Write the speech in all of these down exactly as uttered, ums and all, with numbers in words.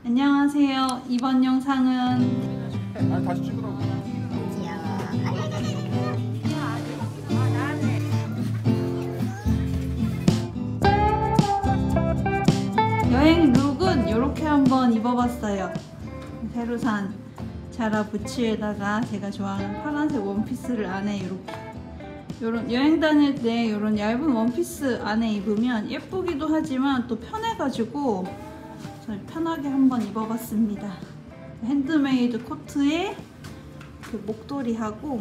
안녕하세요. 이번 영상은 아니 다시 찍으라고. 여행 룩은 이렇게 한번 입어봤어요. 새로 산 자라 부츠에다가 제가 좋아하는 파란색 원피스를 안에 이렇게 요런 여행 다닐 때 이런 얇은 원피스 안에 입으면 예쁘기도 하지만 또 편해가지고 편하게 한번 입어봤습니다. 핸드메이드 코트에 그 목도리하고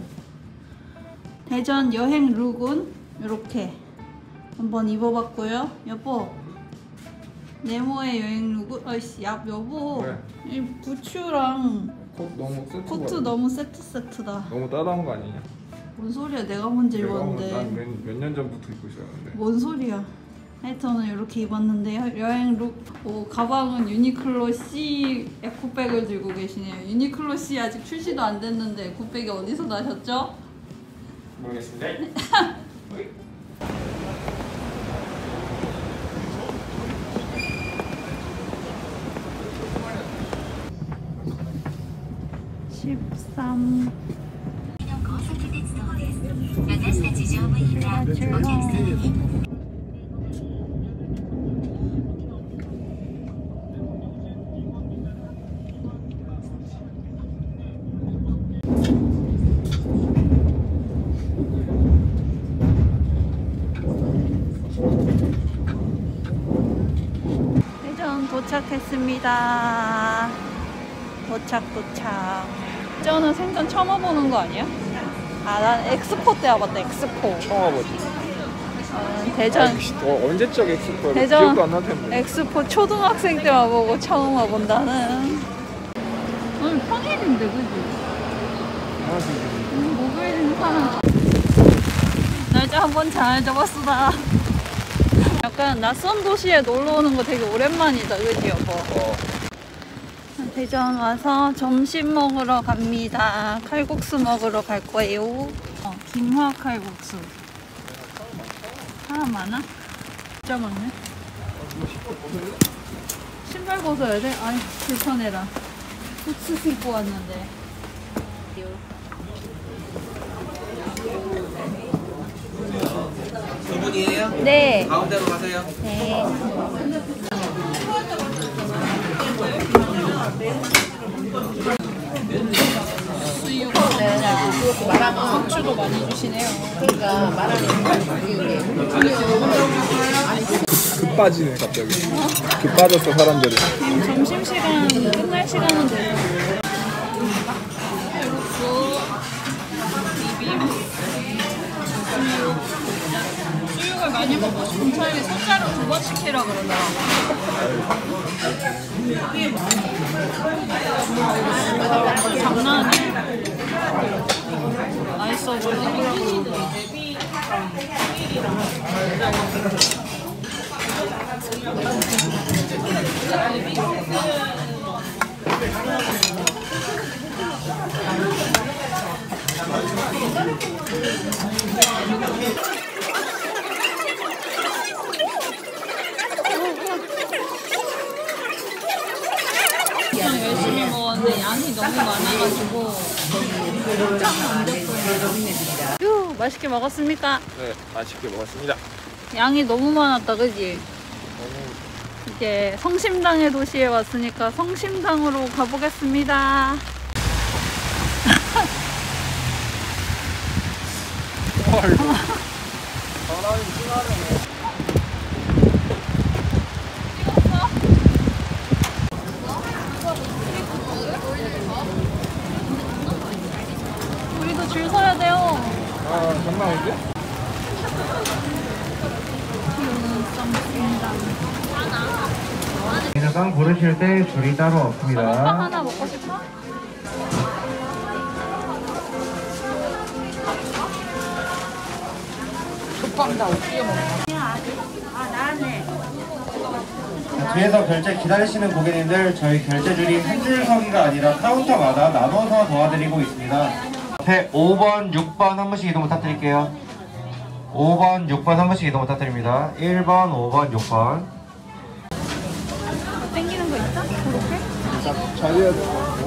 대전 여행 룩은 이렇게 한번 입어봤고요. 여보, 네모의 여행 룩은 아이씨, 야 여보, 왜? 이 부츠랑 코 너무 세트. 코트 너무 세트 세트다. 너무 따라한 거 아니냐? 뭔 소리야? 내가 먼저 입었는데. 난몇 년 전부터 입고 있었는데. 뭔 소리야? 하여튼 저는 이렇게 입었는데요. 여행 룩, 오, 가방은 유니클로 C 에코백을 들고 계시네요. 유니클로 C 아직 출시도 안 됐는데 에코백이 어디서 나셨죠? 모르겠습니다. 십삼. 대전 도착했습니다. 도착 도착. 저는 생전 처음 와보는 거 아니야? 아, 난 엑스포 때 와봤다. 엑스포. 처음 와보지. 어, 대전 아니, 어, 언제적 엑스포야? 대전 기억도 안 날 텐데. 엑스포 초등학생 때 와보고 처음 와본다는. 오늘 평일인데 그지? 아, 지금. 음, 목요일인 사람. 날짜 한번 잘 잡았수다. 약간 낯선 도시에 놀러 오는 거 되게 오랜만이다, 그지 여보? 어. 대전 와서 점심 먹으러 갑니다. 칼국수 먹으러 갈 거예요. 어, 김화 칼국수. 사람 많아? 진짜 많네. 신발 벗어야 돼? 아이, 불편해라. 부츠 신고 왔는데. 두 분이에요? 네. 가운데로 가세요. 네. 수육. 네. 상추도 많이 주시네요. 그러니까 말하는 급 빠지네 갑자기. 급 빠졌어 사람들이. 지금 점심시간 끝날 시간은 돼요. 칼국수, 비빔, 수육. 수육을 많이 먹고 싶으면 차라리 숫자를 두 번 시키라 그러더라고. 장난 아니야. 맛있어 보이더라고. 그냥 열심히 먹었는데 양이 너무 많아가지고 깜짝 놀랐어요. 휴, 맛있게 먹었습니까? 네, 맛있게 먹었습니다. 양이 너무 많았다, 그지? 너무. 이제 성심당의 도시에 왔으니까 성심당으로 가보겠습니다. 와 이거. 사람이 심하네. 우리도 줄 서야 돼요. 아 장난 아닌데? 민어빵 고르실 때 줄이 따로 빵 없습니다. 하나 먹고 싶어? 국빵 다 어떻게 먹어? 뒤에서 결제 기다리시는 고객님들 저희 결제줄이 한 줄 서기가 아니라 카운터마다 나눠서 도와드리고 있습니다. 앞에 오 번, 육 번 한 번씩 이동 부탁드릴게요. 오 번, 육 번 한 번씩 이동 부탁드립니다. 일 번, 오 번, 육 번. 땡기는 거 있어? 그렇게? 잘해야 돼.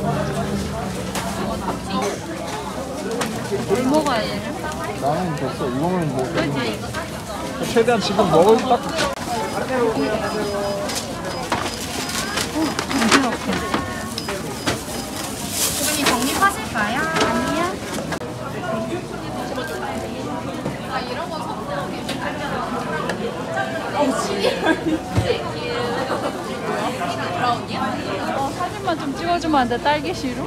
뭘 먹어야 돼? 나는 됐어. 이거는 뭐 그렇지. 최대한 지금 먹을 딱 고객님 적립하실까요? 아니요. 어, 사진만 좀 찍어주면 안 돼? 딸기 시루?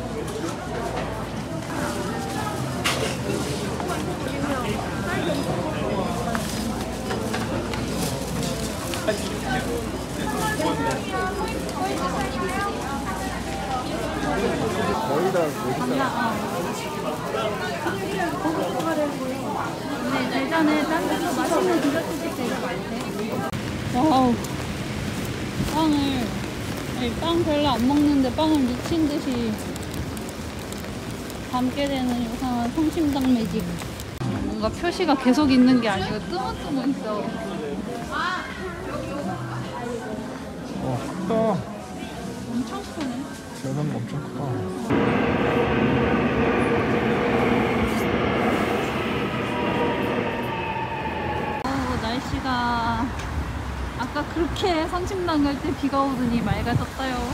거의 다 여기다. 네, 예전에 딴 데서 맛있는 디저트집 되게 많대. 와우. 빵을, 아니, 빵 별로 안 먹는데 빵을 미친 듯이 담게 되는 이상한 성심당 매직. 뭔가 표시가 계속 있는 게 아니고 뜨문뜨문 있어. 어, 크다. 엄청 크네. 대선 엄청 크다. 어, 날씨가 아까 그렇게 성심당 갈 때 비가 오더니 맑아졌어요.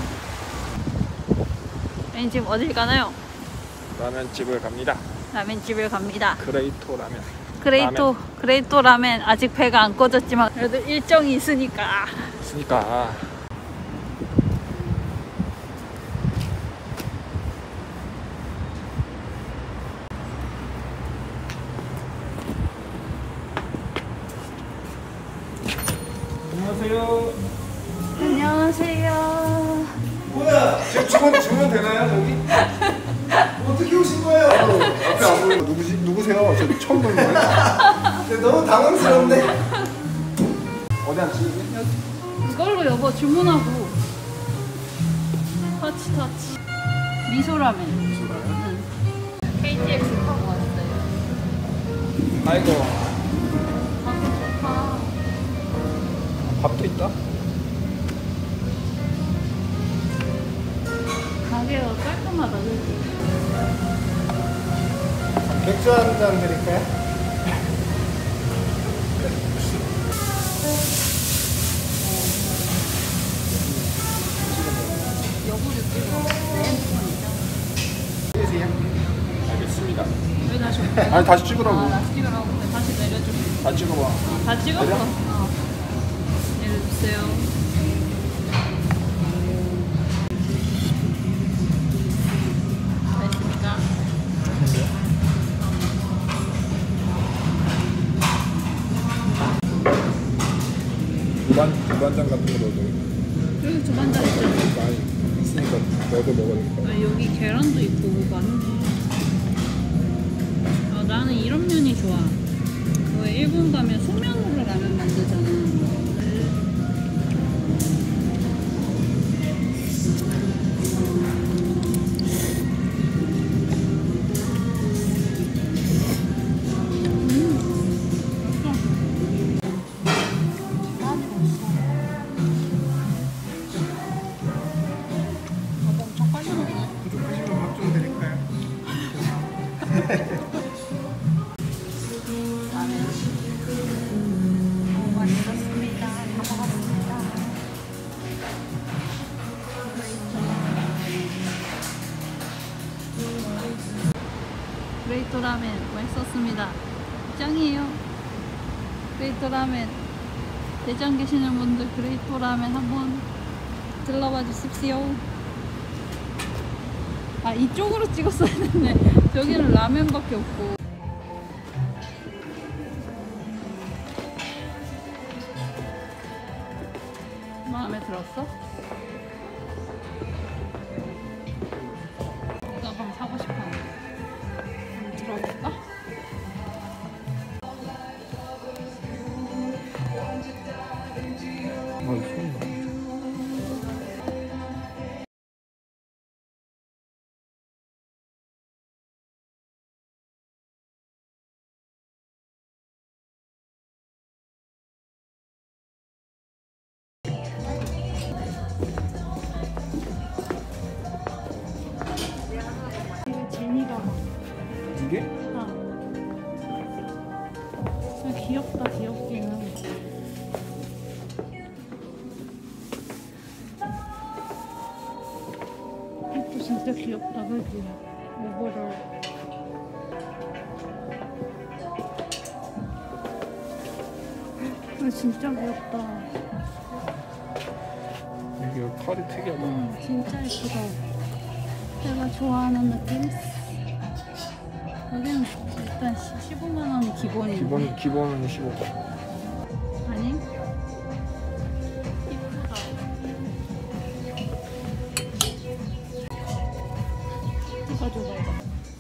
네, 지금 어딜 가나요? 라면집을 갑니다. 라멘집을 갑니다. 그레이토 라면. 그레이토, 그레이토 라멘 아직 배가 안 꺼졌지만 그래도 일정이 있으니까. 있으니까. 안녕하세요. 안녕하세요. 뭐야? 지금 주문 주문 되나요 저기? 어떻게 오신 거예요? 앞에 안 보이는 누구지? 누구세요? 저 처음 보는 거예요? 너무 당황스러운데. 어디 앉지? 이걸로 여보 주문하고. 터치 터치. 미소라멘. 미소라면? 응. 케이티엑스 타고 왔어요. 아이고. 가게 좋다. 밥도 있다. 가게가 깔끔하다, 그치? 맥주 한 잔 드릴까요? 여보를 찍어. 내 핸드폰이죠. 알겠습니다. 왜 다시 올게? 아니 다시 찍으라고. 아, 나 찍으라고. 그래, 다시 내려줘. 다 찍어봐. 다 찍었어? 내려? 어. 내려주세요. 됐습니까? 두반 두반장 같은 거 넣어도 여기 두반장 있잖아. 많이 있으니까 너도 먹어야 되니까. 아, 여기 계란도 있고 뭐 많네. 아, 나는 이런 면이 좋아. 왜 일본 가면 소면으로 라면 만들잖아. 밥좀 드릴까요? 맛있었습니다. 다 먹었습니다. 그레이토 라멘 맛있었습니다. 짱이에요. 그레이토 라멘 대전 계시는 분들 그레이토 라멘 한번 들러봐 주십시오. 아, 이쪽으로 찍었어야 했네. 저기는 라면밖에 없고. 마음에 들었어? 이거 그럼 사고 싶어. 한번 들어볼까? 아, 손 진짜 귀엽다, 그지? 오버롤. 아, 진짜 귀엽다. 이게 털이 특이하다. 음, 진짜 예쁘다. 내가 좋아하는 느낌? 여기는 일단 십오만 원이 기본인데. 기본 기본은 십오. 아니? 이쁘다. 이거 줘봐, 이거.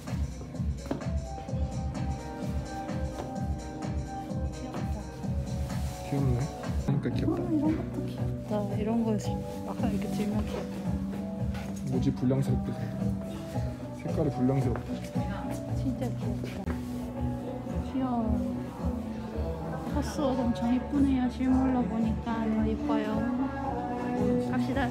귀엽네. 그러니까 귀엽다. 아, 이런 것도 귀엽다. 이런 거 아까 이렇게 들면 귀엽다. 뭐지 불량스럽게 생겼다. 색깔이 불량스럽다. 진짜 귀엽다. 귀여워. 코스 옷 엄청 이쁘네요. 실물로 보니까 너무 이뻐요. 갑시다.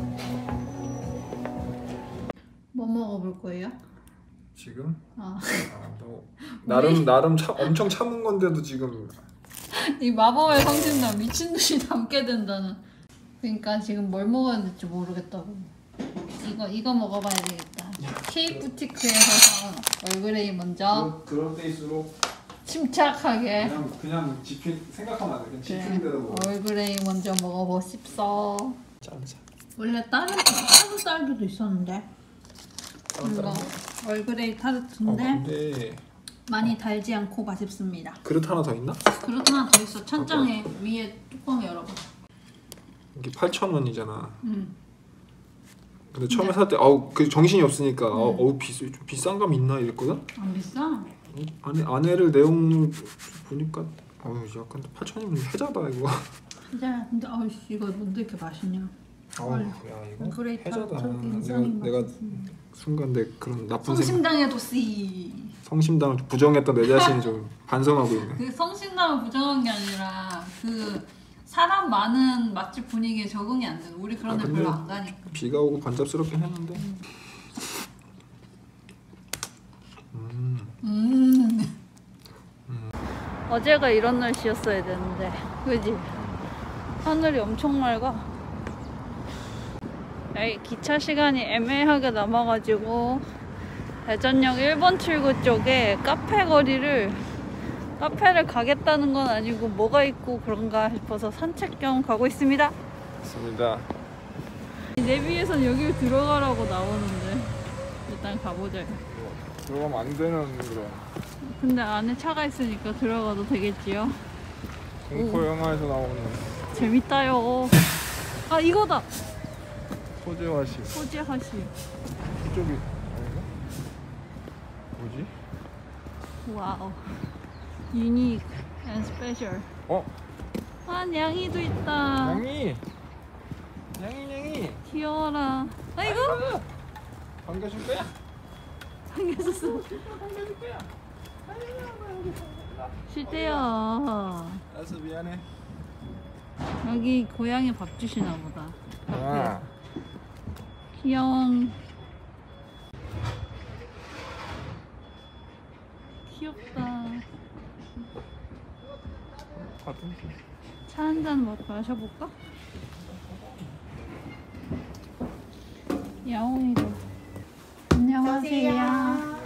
뭐 먹어볼 거예요? 지금? 아. 아, 너 나름 나름 참 엄청 참은 건데도 지금 이 마법의 성신당 미친듯이 담게 된다는. 그러니까 지금 뭘 먹어야 될지 모르겠다고. 이거 이거 먹어봐야 되겠다. 케이크 부티크에서 사온 얼그레이 먼저 그럴 때일수록 침착하게. 그냥 그냥 지필 생각하면 안 돼. 그냥 그래. 지필 대로 먹어. 얼그레이 먼저 먹어보십소. 짠짜. 원래 다른 다른 쌀도 있었는데 이거 얼그레이 어, 타르트인데 근데 많이 달지 않고 맛있습니다. 그릇 하나 더 있나? 그릇 하나 더 있어. 천장에 위에 뚜껑 열어봐. 이게 팔천 원이잖아. 응. 근데 처음에 살 때 아우 그 정신이 없으니까 아, 어우 비싸 좀 비싼 감 있나 이랬거든. 안 비싸? 안에 안에를 내용 보니까 어우 약간 팔천이면 해자다 이거. 진짜 근데 아이씨 이거 뭔데 이렇게 맛있냐? 어우 야 이거 얼그레이 해자다. 타르트 내가 굉장히 내가 맛있습니다. 순간 내 그런 나쁜 생각, 성심당의 도시. 성심당을 부정했던 내 자신이 좀 반성하고 있네. 그 성심당을 부정한 게 아니라 그 사람 많은 맛집 분위기에 적응이 안 돼. 우리 그런 아, 데 근데 별로 안 가니까. 비가 오고 번잡스럽긴 했는데. 음. 음. 어제가 이런 날씨였어야 되는데, 그지? 하늘이 엄청 맑아. 여기 기차 시간이 애매하게 남아가지고 대전역 일 번 출구 쪽에 카페 거리를 카페를 가겠다는 건 아니고 뭐가 있고 그런가 싶어서 산책 겸 가고 있습니다. 맞습니다. 내비에선 여기를 들어가라고 나오는데 일단 가보자. 들어가면 안 되는 그런 근데 안에 차가 있으니까 들어가도 되겠지요? 공포 영화에서 나오는 재밌다요. 아 이거다. 호재화시. 호지하시. 이쪽이 아닌가? 뭐지? 와우. 유니크 앤 스페셜. 어? 아 냥이도 있다. 양이! 양이 양이! 귀여워라. 아이고 반겨줄 거야? 반겨줬어. 반겨줄 거야? 쉴때요. 알았어 미안해. 여기 고양이 밥 주시나 보다. 아. 귀여운. 귀엽다. 차 한 잔 마셔볼까? 야옹이도. 안녕하세요.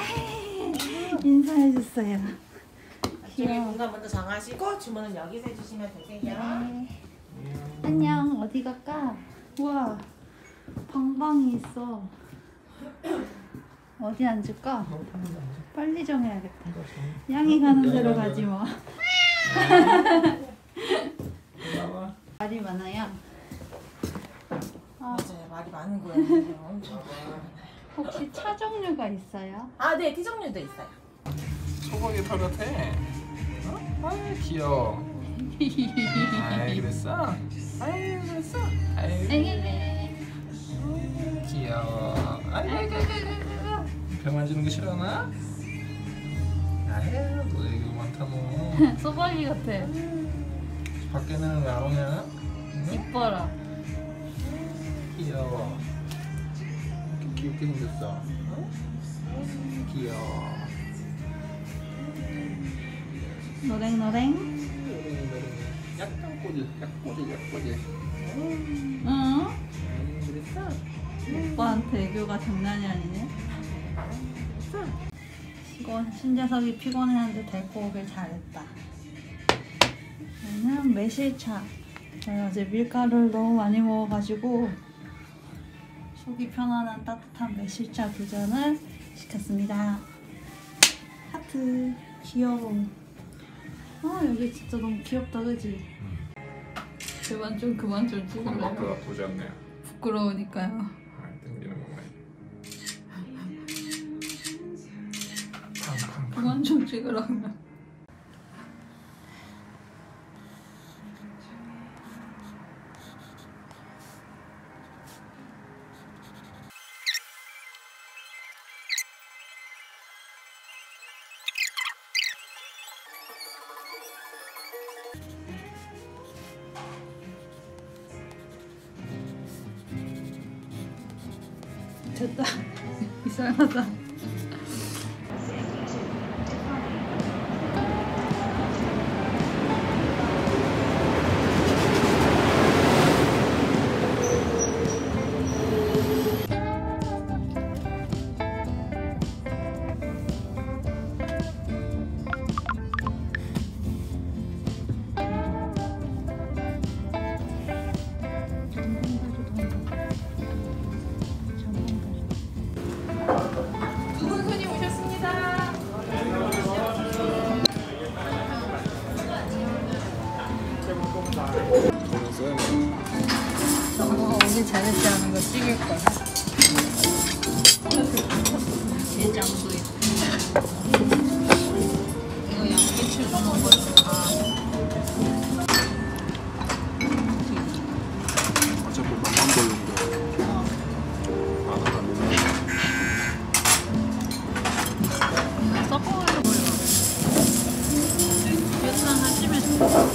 인사해줬어요. 저기 귀여워. 공간 먼저 정하시고 주문은 여기서 해주시면 되세요. 안녕. 어디 갈까? 우와. 방방이 있어. 어디 앉을까? 빨리 정해야겠다. 양이 가는 대로 가지 뭐. 말이 많아요. 아, 맞아요. 말이 많은 거예요. 엄청. 혹시 차 종류가 있어요? 아, 네. 티 종류도 있어요. 소고기 털같아. 어? 아이 귀여워. 아이 그랬어? 아이 그랬어? 아이 귀여워. 아이 아이 배 만지는 거 싫어하나? 아유 너 이거 많다 너. 소박이 같아. 밖에는 야옹이야? 응? 이뻐라. 귀여워. 이렇게 귀엽게 생겼어. 어? 귀여워. 노랭노랭. 약간 꼬질, 약간 꼬질, 약간 꼬질. 응? 음, 그랬어? 오빠한테 대교가 장난이 아니네. 이건 신재석이 피곤해하는데 데리고 오길 잘했다. 얘는 매실차. 저희 어제 밀가루를 너무 많이 먹어가지고 속이 편안한 따뜻한 매실차 두 잔을 시켰습니다. 하트. 귀여워. 아 여기 진짜 너무 귀엽다, 그지? 그만 좀 그만 좀 찍을래요? 엄마가 보지 않네요. 부끄러우니까요. 아, 땡기는 건가요? 그만 좀 찍으라면. 됐다. 이상하다. 두분 손님 오셨습니다. 정모가 오길 잘했지 않은 거 찍을 거야. 게장도 있고. 이거 양배추 넣은 거니까. 어차피 맛만 보려는 거야. 섞어가지고 보여. 베트남 하시면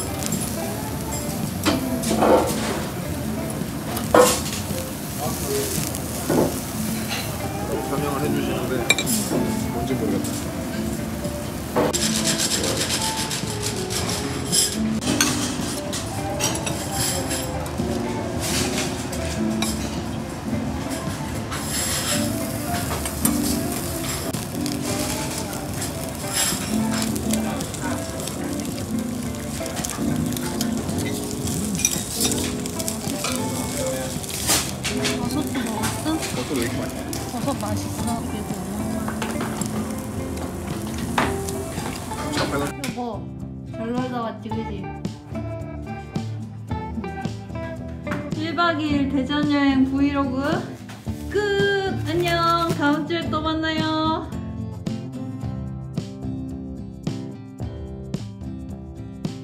설명을 해주시는데 뭔지 모르겠다. 버섯도 먹었어? 버섯 왜 이렇게 많이 해? 버섯 맛있어. 그래도 잠깐만. 여보 잘 놀다 왔지, 그지? 일 박 이 일 대전 여행 브이로그 끝! 안녕! 다음 주에 또 만나요!